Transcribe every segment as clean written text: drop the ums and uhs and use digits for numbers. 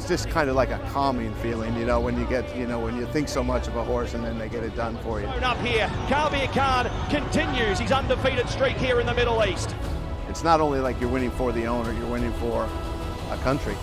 it's just kind of like a calming feeling, you know, when you get, you know, when you think so much of a horse and then they get it done for you. Up here, Kabir Khan continues his undefeated streak here in the Middle East. It's not only like you're winning for the owner, you're winning for a country.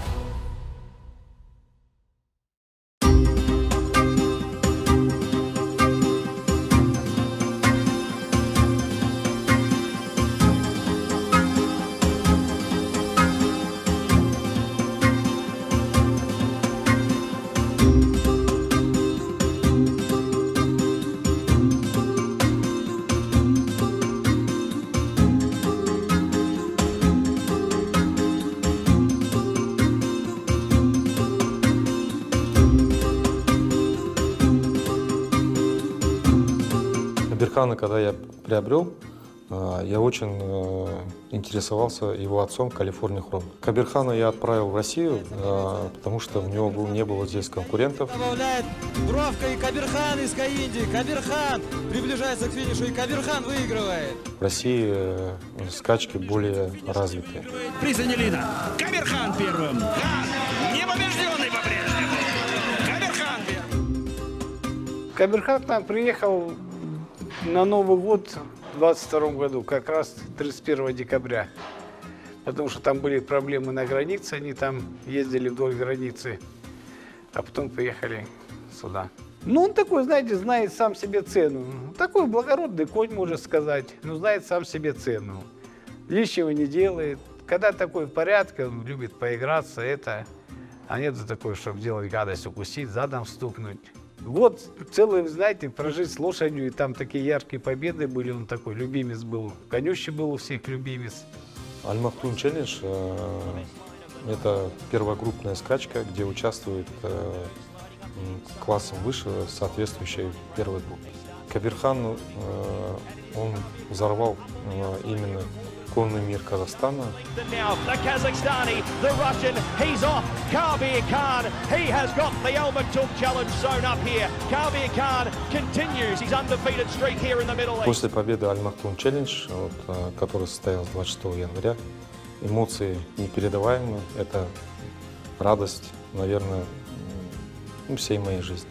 Кабирхана, когда я приобрел, я очень интересовался его отцом Калифорния Хром. Кабирхана я отправил в Россию, потому что у него не было здесь конкурентов. Добавляет бровка и Кабирхан из Каинди. Кабирхан приближается к финишу, и Кабирхан выигрывает. В России скачки более развитые. Приз Анилина. Кабирхан первым. Непобежденный по-прежнему. Кабирхан первым. Кабирхан к нам приехал на Новый год в 22 году, как раз 31 декабря. Потому что там были проблемы на границе, они там ездили вдоль границы, а потом приехали сюда. Ну, он такой, знаете, знает сам себе цену. Такой благородный конь, можно сказать, но знает сам себе цену. Лишнего не делает. Когда такой в порядке, он любит поиграться, это, а нет за такое, чтобы делать гадость, укусить, задом стукнуть. Вот целый, знаете, прожить с лошадью, и там такие яркие победы были, он такой любимец был. Конюще был у всех любимец. Аль-Мактум Челлендж – это первая крупная скачка, где участвует классом выше соответствующей первой группе. Кабирхан, он взорвал именно конный мир Казахстана. The Kazakhstani, the Russian, he's off. Kabir Khan, he has got the Al Maktoum Challenge zone up here. Kabir Khan continues his undefeated streak here in the Middle East. После победы Аль-Мактум Челлендж, который состоялся 26 января, эмоции непередаваемые. Это радость, наверное, всей моей жизни.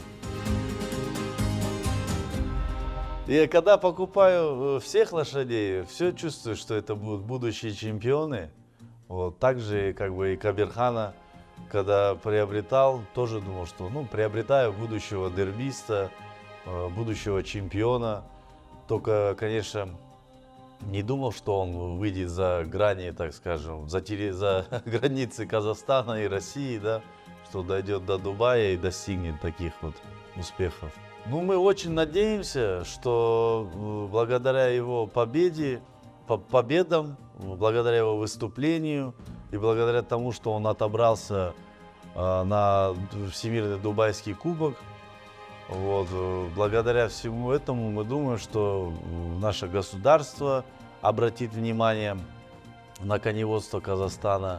И когда покупаю всех лошадей, все чувствую, что это будут будущие чемпионы. Вот. Также как бы и Кабирхана, когда приобретал, тоже думал, что приобретаю будущего дербиста, будущего чемпиона. Только, конечно, не думал, что он выйдет за грани, так скажем, за границы Казахстана и России, да, что дойдет до Дубая и достигнет таких вот успехов. Ну, мы очень надеемся, что благодаря его победам, благодаря его выступлению и благодаря тому, что он отобрался на Всемирный Дубайский кубок, вот, благодаря всему этому мы думаем, что наше государство обратит внимание на коневодство Казахстана.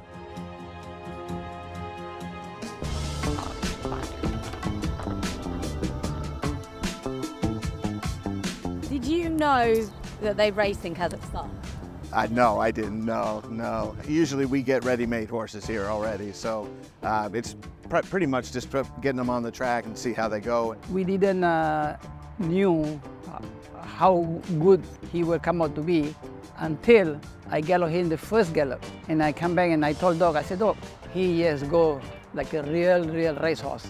Did you know that they race in Kazakhstan? No, I didn't know, no. Usually we get ready-made horses here already, so it's pretty much just getting them on the track and see how they go. We didn't knew how good he will come out to be until I gallop him the first gallop. And I come back and I told Dog, I said, Dog, he has go like a real racehorse.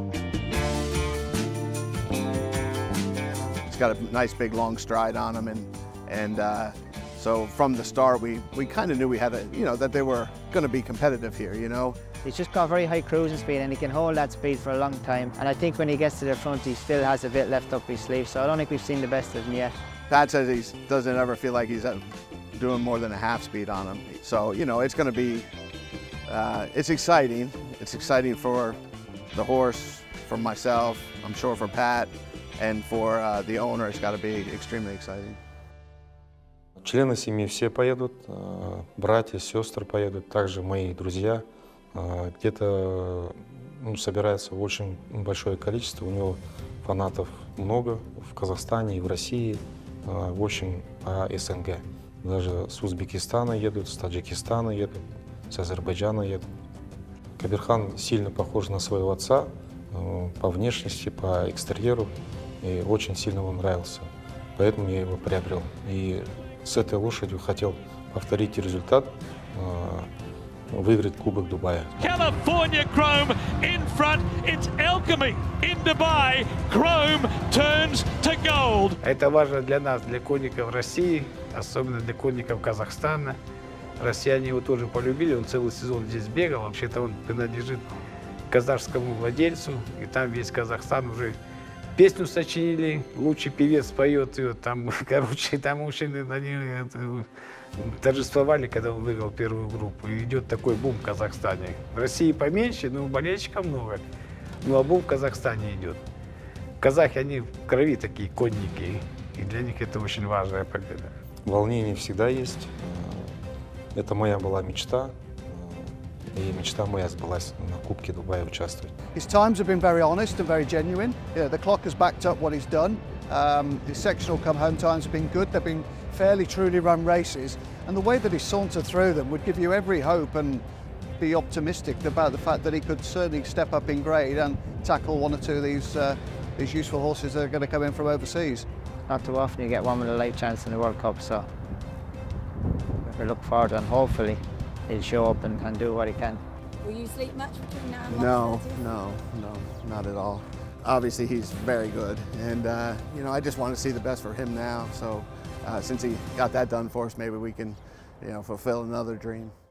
He's got a nice big long stride on him, and so from the start we kind of knew we had that they were going to be competitive here, you know. He's just got very high cruising speed and he can hold that speed for a long time. And I think when he gets to the front, he still has a bit left up his sleeve. So I don't think we've seen the best of him yet. Pat says he doesn't ever feel like he's doing more than a half speed on him. So, you know, it's going to be, it's exciting. It's exciting for the horse, for myself, I'm sure for Pat, and for the owner, it's got to be extremely exciting. Члены семьи все поедут, братья, сестры поедут, также мои друзья. Где-то собирается очень большое количество, у него фанатов много в Казахстане и в России, в общем, СНГ. Даже с Узбекистана едут, с Таджикистана едут, с Азербайджана едут. Кабирхан сильно похож на своего отца по внешности, по экстерьеру, и очень сильно ему нравился. Поэтому я его приобрел. И с этой лошадью хотел повторить результат, выиграть Кубок Дубая. California Chrome in front. It's Alchemy in Dubai. Chrome turns to gold. Это важно для нас, для конников России, особенно для конников Казахстана. Россияне его тоже полюбили, он целый сезон здесь бегал. Вообще-то он принадлежит казахскому владельцу, и там весь Казахстан уже песню сочинили, лучший певец поет ее, там, короче, там очень они торжествовали, когда он выиграл первую группу. И идет такой бум в Казахстане. В России поменьше, но болельщиков много. Ну а бум в Казахстане идет. Казахи, они в крови такие конники, и для них это очень важная победа. Волнение всегда есть. Это моя была мечта, и мечта моя сбылась на Кубке Дубая участвовать. His times have been very honest and very genuine. Yeah, the clock has backed up what he's done. His sectional come home times have been good. They've been fairly truly run races, and the way that he sauntered through them would give you every hope and be optimistic about the fact that he could certainly step up in grade and tackle one or two of these useful horses that are going to come in from overseas. Not too often you get one with a life chance in the World Cup, so we look forward and hopefully he'll show up and do what he can. Will you sleep much between now and No, March 30th? not at all. Obviously, he's very good, and you know, I just want to see the best for him now. So, since he got that done for us, maybe we can, you know, fulfill another dream.